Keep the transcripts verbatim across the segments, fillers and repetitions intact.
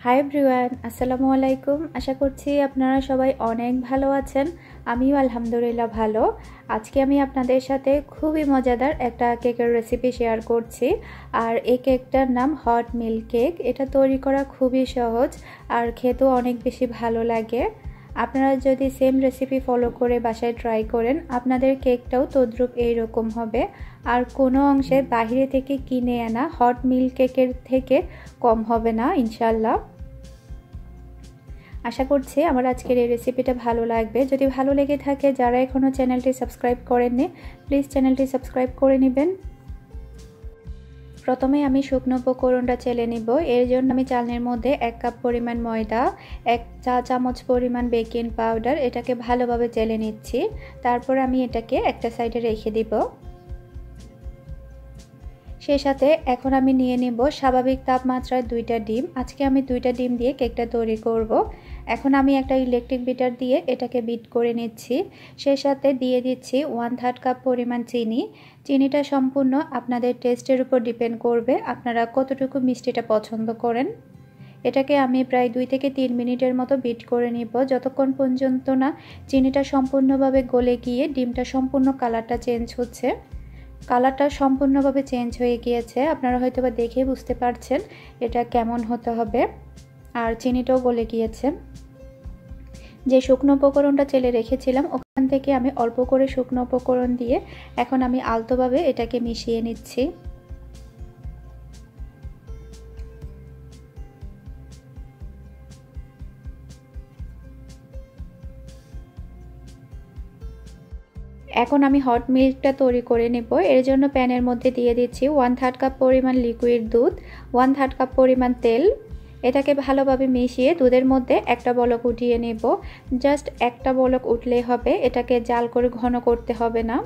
Hi everyone, আসসালামু আলাইকুম। আশা করছি আপনারা সবাই অনেক ভালো আছেন। আমিও আলহামদুলিল্লাহ ভালো। আজকে আমি আপনাদের সাথে খুবই মজাদার একটা কেকের রেসিপি শেয়ার করছি। আর এই কেকটার নাম হট মিল্ক কেক। এটা তৈরি করা খুবই সহজ আর খেতেও অনেক বেশি ভালো লাগে। আপনারা যদি সেম রেসিপি ফলো করে বাসায় ট্রাই করেন, আপনাদের কেকটাও তদ্রুপ এইরকম হবে। আর কোনো অংশে বাইরে থেকে কিনে আনা হট মিল্ক কেকের থেকে কম হবে না ইনশাল্লাহ। আশা করছি আমার আজকের এই রেসিপিটা ভালো লাগবে। যদি ভালো লেগে থাকে, যারা এখনও চ্যানেলটি সাবস্ক্রাইব করেননি, প্লিজ চ্যানেলটি সাবস্ক্রাইব করে নেবেন। প্রথমে আমি শুকনো উপকরণটা চেলে নিব। এর জন্য আমি চালনির মধ্যে এক কাপ পরিমাণ ময়দা, এক চা চামচ পরিমাণ বেকিং পাউডার এটাকে ভালোভাবে চেলে নিচ্ছি। তারপর আমি এটাকে একটা সাইডে রেখে দিব। সেই সাথে এখন আমি নিয়ে নিব স্বাভাবিক তাপমাত্রায় দুইটা ডিম। আজকে আমি দুইটা ডিম দিয়ে কেকটা তৈরি করব। এখন আমি একটা ইলেকট্রিক বিটার দিয়ে এটাকে বিট করে নিচ্ছি। সেই সাথে দিয়ে দিচ্ছি ওয়ান থার্ড কাপ পরিমাণ চিনি। চিনিটা সম্পূর্ণ আপনাদের টেস্টের উপর ডিপেন্ড করবে, আপনারা কতটুকু মিষ্টিটা পছন্দ করেন। এটাকে আমি প্রায় দুই থেকে তিন মিনিটের মতো বিট করে নিব, যতক্ষণ পর্যন্ত না চিনিটা সম্পূর্ণভাবে গলে গিয়ে ডিমটা সম্পূর্ণ কালারটা চেঞ্জ হচ্ছে। কালারটা সম্পূর্ণভাবে চেঞ্জ হয়ে গিয়েছে, আপনারা হয়তো বা দেখে বুঝতে পারছেন এটা কেমন হতে হবে। আর চিনিটাও গলে গিয়েছে। যে শুকনো উপকরণটা চেলে রেখেছিলাম ওখান থেকে আমি অল্প করে শুকনো উপকরণ দিয়ে এখন আমি আলতোভাবে এটাকে মিশিয়ে নিচ্ছি। এখন আমি হট মিল্কটা তৈরি করে নেব। এর জন্য প্যানের মধ্যে দিয়ে দিচ্ছি ওয়ান থার্ড কাপ পরিমাণ লিকুইড দুধ, ওয়ান থার্ড কাপ পরিমাণ তেল। এটাকে ভালোভাবে মিশিয়ে দুধের মধ্যে একটা বলক উঠিয়ে নেব। জাস্ট একটা বলক উঠলেই হবে, এটাকে জাল করে ঘন করতে হবে না।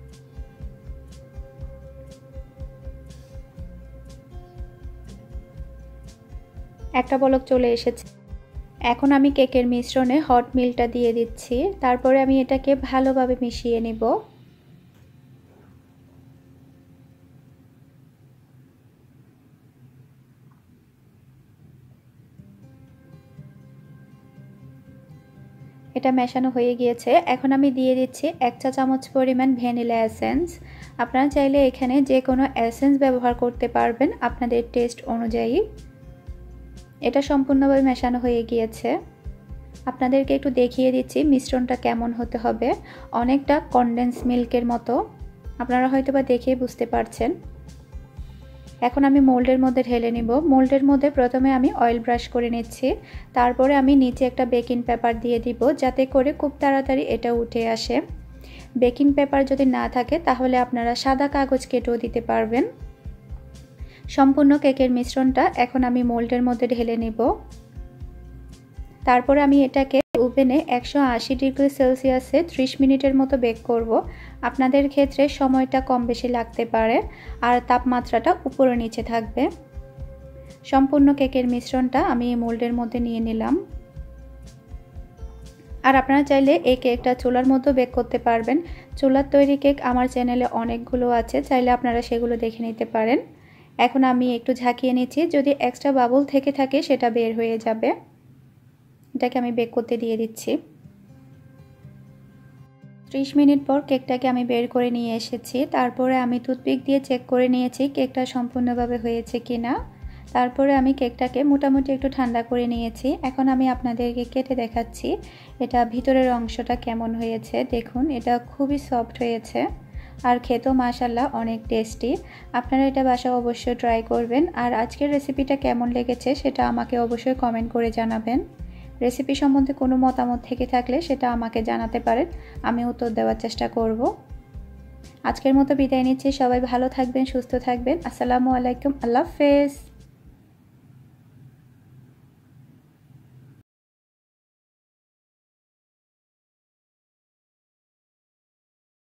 একটা বলক চলে এসেছে। এখন আমি কেকের মিশ্রণে হট মিল্কটা দিয়ে দিচ্ছি। তারপরে আমি এটাকে ভালোভাবে মিশিয়ে নেব। এটা মেশানো হয়ে গিয়েছে। এখন আমি দিয়ে দিচ্ছি এক চা চামচ পরিমাণ ভ্যানিলা এসেন্স। আপনারা চাইলে এখানে যে কোনো এসেন্স ব্যবহার করতে পারবেন আপনাদের টেস্ট অনুযায়ী। এটা সম্পূর্ণভাবে মেশানো হয়ে গিয়েছে। আপনাদেরকে একটু দেখিয়ে দিচ্ছি মিশ্রণটা কেমন হতে হবে। অনেকটা কনডেন্স মিল্কের মতো, আপনারা হয়তো বা দেখেই বুঝতে পারছেন। এখন আমি মোল্ডের মধ্যে ঢেলে নিব। মোল্ডের মধ্যে প্রথমে আমি অয়েল ব্রাশ করে নিচ্ছি। তারপরে আমি নিচে একটা বেকিং পেপার দিয়ে দিব, যাতে করে খুব তাড়াতাড়ি এটা উঠে আসে। বেকিং পেপার যদি না থাকে তাহলে আপনারা সাদা কাগজ কেটেও দিতে পারবেন। সম্পূর্ণ কেকের মিশ্রণটা এখন আমি মোল্ডের মধ্যে ঢেলে নিব। তারপরে আমি এটাকে ওভেনে একশো আশি ডিগ্রি সেলসিয়াসে ত্রিশ মিনিটের মতো বেক করব। আপনাদের ক্ষেত্রে সময়টা কম বেশি লাগতে পারে আর তাপমাত্রাটা উপরে নিচে থাকবে। সম্পূর্ণ কেকের মিশ্রণটা আমি মোল্ডের মধ্যে নিয়ে নিলাম। আর আপনারা চাইলে এই কেকটা চুলার মধ্যে বেক করতে পারবেন। চুলার তৈরি কেক আমার চ্যানেলে অনেকগুলো আছে, চাইলে আপনারা সেগুলো দেখে নিতে পারেন। এখন আমি একটু ঝাঁকিয়ে নিচ্ছি, যদি এক্সট্রা বাবল থেকে থাকে সেটা বের হয়ে যাবে। এটাকে আমি বেক করতে দিয়ে দিচ্ছি। ত্রিশ মিনিট পর কেকটাকে আমি বের করে নিয়ে এসেছি। তারপরে আমি টুথপিক দিয়ে চেক করে নিয়েছি কেকটা সম্পূর্ণভাবে হয়েছে কিনা। তারপরে আমি কেকটাকে মোটামুটি একটু ঠান্ডা করে নিয়েছি। এখন আমি আপনাদেরকে কেটে দেখাচ্ছি এটা ভিতরের অংশটা কেমন হয়েছে। দেখুন, এটা খুবই সফট হয়েছে আর খেতেও মাশাআল্লাহ অনেক টেস্টি। আপনারা এটা বাসায় অবশ্যই ট্রাই করবেন। আর আজকের রেসিপিটা কেমন লেগেছে সেটা আমাকে অবশ্যই কমেন্ট করে জানাবেন। রেসিপি সম্বন্ধে কোনো মতামত থেকে থাকলে সেটা আমাকে জানাতে পারেন, আমি উত্তর দেওয়ার চেষ্টা করব। আজকের মতো বিদায় নিচ্ছি। সবাই ভালো থাকবেন, সুস্থ থাকবেন। আসসালামু আলাইকুম, আল্লাহ হাফেজ।